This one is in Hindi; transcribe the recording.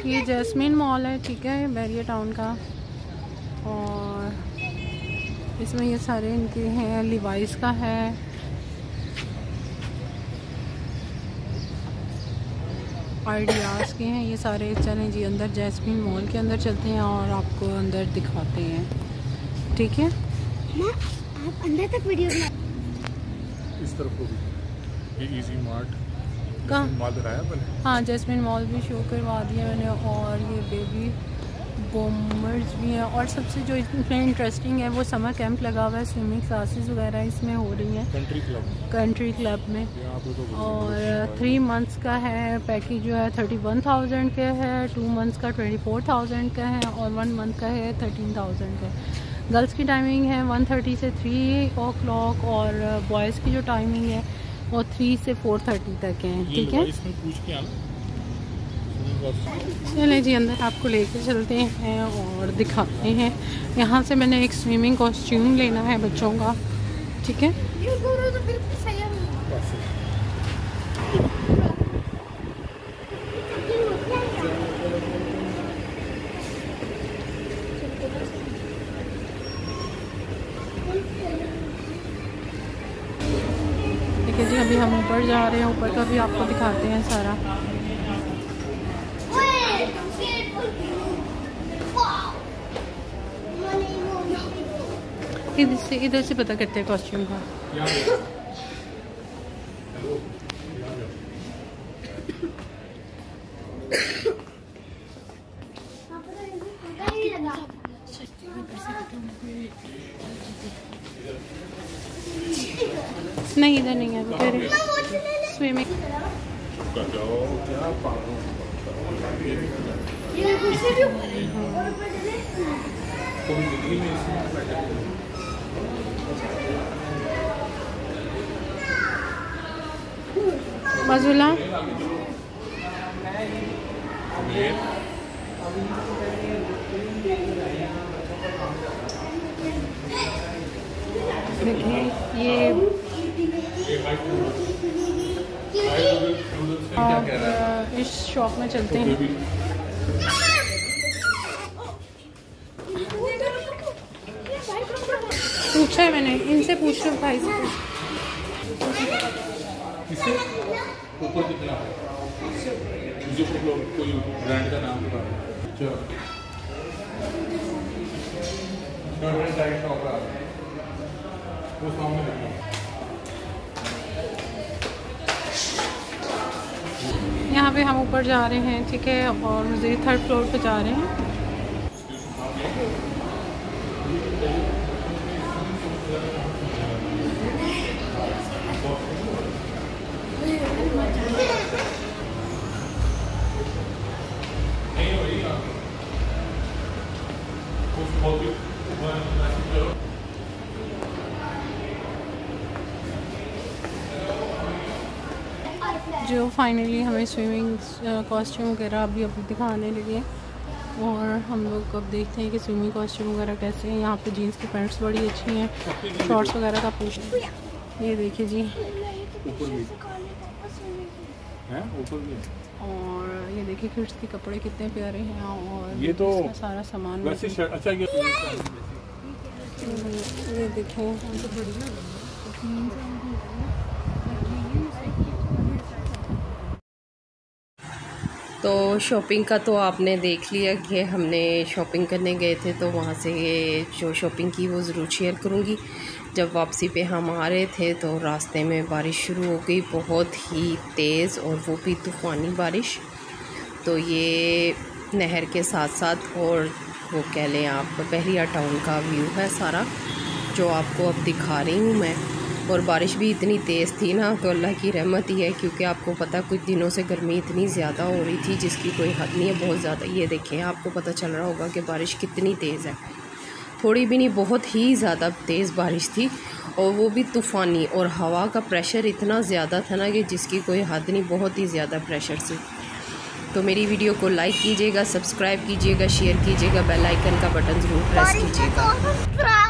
ये जैस्मिन मॉल है, ठीक है, बैरिया टाउन का। और इसमें ये सारे इनके हैं, लिवाइस का है, आइडियाज़ के हैं ये सारे। चलें जी अंदर जैस्मिन मॉल के अंदर चलते हैं और आपको अंदर दिखाते हैं, ठीक है। आप अंदर तक वीडियो बना। इस तरफ को भी ये इजी मार्ट कहाँ मॉल दिखाया मैंने। हाँ, जैस्मिन मॉल भी शो करवा दिया मैंने। और ये बेबी बॉम्बर्स भी हैं। और सबसे जो इसमें इंटरेस्टिंग है वो समर कैंप लगा हुआ है, स्विमिंग क्लासेस वगैरह इसमें हो रही हैं कंट्री क्लब में। और 3 मंथ्स का है पैकेज, जो है 31,000 का है, 2 मंथ्स का 24,000 का है, और 1 मंथ का है 13,000 का है। गर्ल्स की टाइमिंग है 1:30 से 3 o'clock, और बॉयज़ की जो टाइमिंग है वो 3 से 4:30 तक है, ठीक है। चलें जी अंदर आपको लेके चलते हैं और दिखाते हैं। यहाँ से मैंने एक स्विमिंग कॉस्ट्यूम लेना है बच्चों का, ठीक है। देखिए जी अभी हम ऊपर जा रहे हैं, ऊपर का भी आपको दिखाते हैं सारा। इधर से पता करते हैं कॉस्ट्यूम का। नहीं इधर नहीं है, स्विमिंग। मजुला देखिए ये इस शॉप में चलते हैं। पूछा है मैंने इनसे, पूछ लो भाई से। ऊपर कितना है? कोई ब्रांड का नाम बता। वो सामने यहाँ पे हम ऊपर जा रहे हैं, ठीक है, और मुझे 3rd फ्लोर पे जा रहे हैं। जो फाइनली हमें स्विमिंग कॉस्ट्यूम वगैरह अभी दिखाने लगे, और हम लोग अब देखते हैं कि स्विमिंग कॉस्ट्यूम वगैरह कैसे हैं। यहाँ पे जीन्स की पैंट्स बड़ी अच्छी हैं, शॉर्ट्स वगैरह का पूछते हैं। ये देखिए जी, और ये देखिए किड्स के कपड़े कितने प्यारे हैं, और ये तो सारा सामान वैसे अच्छा ये देखें। तो शॉपिंग का तो आपने देख लिया कि हमने शॉपिंग करने गए थे, तो वहाँ से जो शॉपिंग की वो ज़रूर शेयर करूँगी। जब वापसी पे हम आ रहे थे तो रास्ते में बारिश शुरू हो गई, बहुत ही तेज़, और वो भी तूफ़ानी बारिश। तो ये नहर के साथ साथ, और वो कह लें आप बहरिया टाउन का व्यू है सारा, जो आपको अब दिखा रही हूँ मैं। और बारिश भी इतनी तेज़ थी ना, तो अल्लाह की रहमत ही है, क्योंकि आपको पता कुछ दिनों से गर्मी इतनी ज़्यादा हो रही थी जिसकी कोई हद नहीं है, बहुत ज़्यादा। ये देखें, आपको पता चल रहा होगा कि बारिश कितनी तेज़ है, थोड़ी भी नहीं, बहुत ही ज़्यादा तेज़ बारिश थी, और वो भी तूफ़ानी। और हवा का प्रेशर इतना ज़्यादा था ना कि जिसकी कोई हद नहीं, बहुत ही ज़्यादा प्रेशर से। तो मेरी वीडियो को लाइक कीजिएगा, सब्सक्राइब कीजिएगा, शेयर कीजिएगा, बेल आइकन का बटन ज़रूर प्रेस कीजिएगा।